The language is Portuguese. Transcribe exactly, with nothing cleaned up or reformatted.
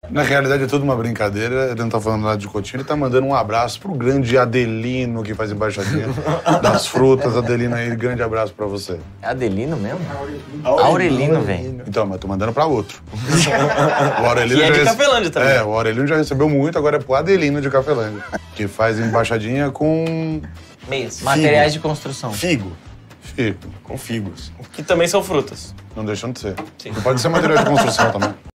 Na realidade é tudo uma brincadeira, ele não tá falando nada de Coutinho, ele tá mandando um abraço pro grande Adelino, que faz embaixadinha das frutas. Adelino aí, grande abraço pra você. É Adelino mesmo? Aurelino, Aurelino velho. Então, mas tô mandando pra outro. O Aurelino que é de já Cafelândia também. É, o Aurelino já recebeu muito, agora é pro Adelino de Cafelândia, que faz embaixadinha com... Meias. Materiais de construção. Figo. Figo. Com figos. Que também são frutas. Não deixam de ser. Sim. Pode ser material de construção também.